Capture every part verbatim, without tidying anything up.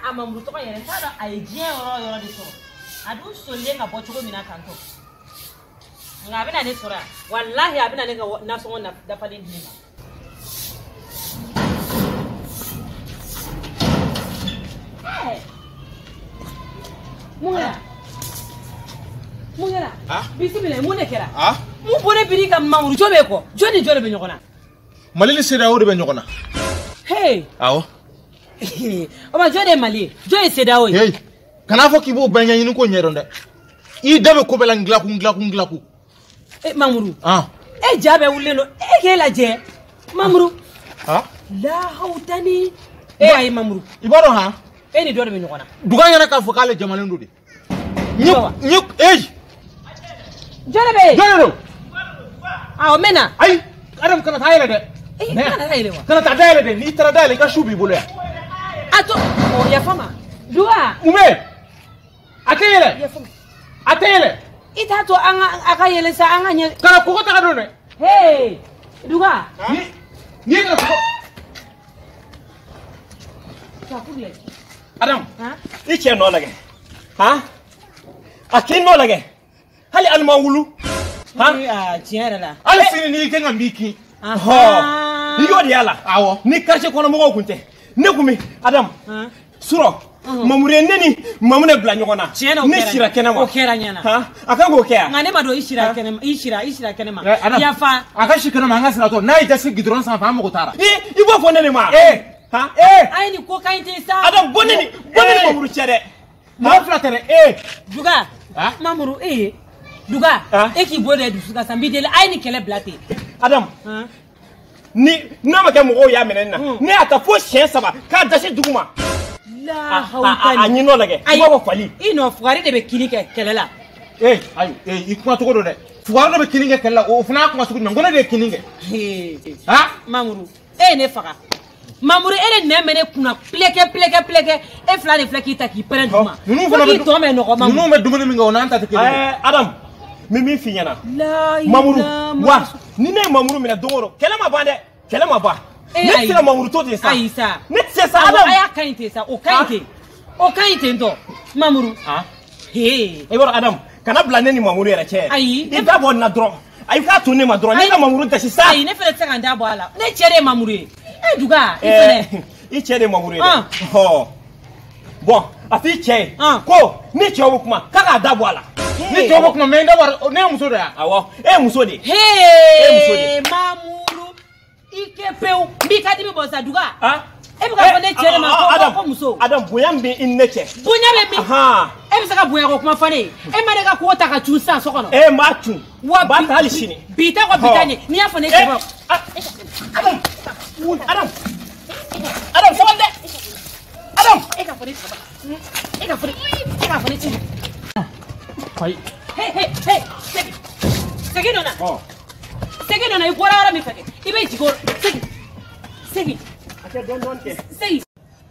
a mamuru to ka yere ta da ai je oro yoro de so adu so le nga bo chugo mina kanto nga bina ne sura wallahi abina ne ga na so na da falin ni eh mungera mungera ah bismillah mu ne kera ah mu bone biri ka mamuru jobe ko joni jole be nyokona malili seda o de be nyokona hey awo o ma jode mali jode seda o hey kana fo ki bo banya yin ko nyero nde I dabe ko bela nglaku nglaku nglaku eh mamuru ah eh jabe wulelo eh ke la je mamuru ah la hautani eh ay mamuru ibaro ha eh ni dole be nyokona duga yana ka fo kale jamalen do de nyuk nyuk eh jole be jole do ah o mena ay adam kana tayele de eh kana tayele wa kana tayele de ni tara dale ka shubi bolo ya ato o ya fama duwa ume atayele ya fama atayele ita to an aka yele sa an anya kana ko ta do ne hey duwa ni ni kana ko ta kule adam ha iche no lage ha akin no lage hali almawulu ha ah tiara la al sini ni kenga mbiki ho ni yodi yala awo ni quartier kono mo kunte ne kumi adam ha suro mamure neni mamune bla nyogona ne shira kenema o kera nyana ha aka go kea ngane bado ishira kenema ishira ishira kenema ya fa aka shikana manga sina to na ita si gidron sa fa mo ko tara i ibo fo nene ma eh ha eh ai ni ko kainte sa adam boneni boneni mamuru chere mo flatere eh duga mamuru eh duga e ki bode du suka sambidele ai ni kele blate adam ni na ma ke mo ya menena ni ata fo chien saba ka dashi duguma la hautani anyi no lage ibo fali ino fugari de be kinike kelela eh ayo eh ikuma to godo de fugari de be kininge kella o funa kuma suku ngona de kininge ha mamuru e ne faga mamuru ele ne mene kuna pleke pleke pleke e flane fleki ta ki pere duma ko ki to me no ko mamuru nunu me dumuni mi ngona anta te eh adam mimi finyana la mamuru wa ni ne mamuru mina dongoro kelama bande kelama ba ne tira mamuru to de sa aisa ne tse sa adam aya kainte sa o kainte o kainte ndo mamuru ha he e wor adam kana blane ni mamuru era che ayi e da bon na dro ay ka to ne ma dro ne na mamuru da shi sa ayi ne fele tsaka nda bwala ne chere mamuru e duga ifene i chere mamuru e ho bon afi che ko ni che wo kuma kaka da bwala ni to ko me nda war ne muso da awo e muso de he mamuru ikepeu mbikati bi bosa duga ha e bi ka fone chere ma ko muso adam buyambe in neche bunya be mi aha e bi saka buya ko kuma fane e ma de ka ko ta ka tusa so kono e ma tu wa ba ta hali shini bita ko bitani ni ya fone chere adam adam adam sabande adam e ka fone e ka fone e ka fone chere fai hey hey hey segi segi dona oh segi dona i gora ara mi fake ibe jigor segi segi ake don don ke segi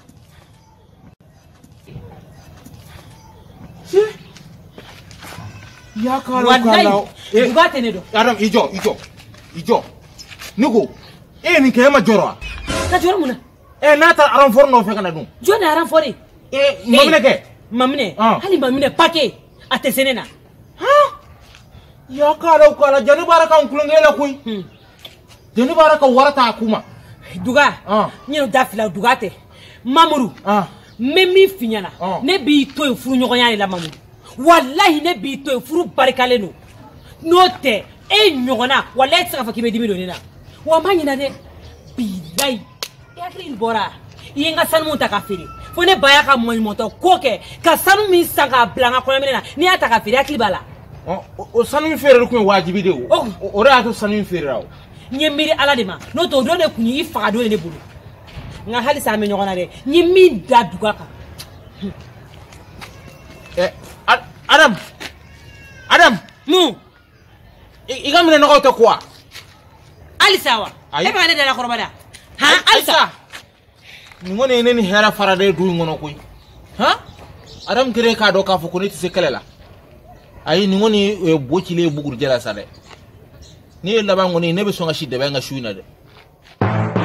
ya kala kala eh duga tenedo adam ijo ijo ijo niko e ni ke ma joro ka joro muna e nata aran forno fe kana dum jona aran fori e mamne ke mamne hali mamne pake atesenena ha ya kala kala jani baraka on kulongela kuy jani baraka warata kuma duga nyino dafila dugate mamuru memi finyana ne bi to furu nyogonya la mamuru wallahi ne bi to furu barikale no note e nyogona wallahi tsaka fakibe dimi donina wa manyina de billahi ya kri bora yenga sanu mutakafiri fone baya ka moto koke ka sanu mi sanga blanga ko menena ni ataka firi akli bala o sanu fere ko wajibi de o o ra to sanu fere rawo nyemiri ala de ma no to do ne kunyi faga do ne bulu nga hali sa me nyogona de nyimi da duga ka eh adam adam mu igamne no to quoi ali sawa e ba ne de la korobada ha alsa ni ngone ne ni hera farade du ngono koy ha adam kire ka do ka fu ko ni se kelela ay ni ngoni boci le bugur jela sale ni la ba ngoni ne be so nga shide ba nga shuina de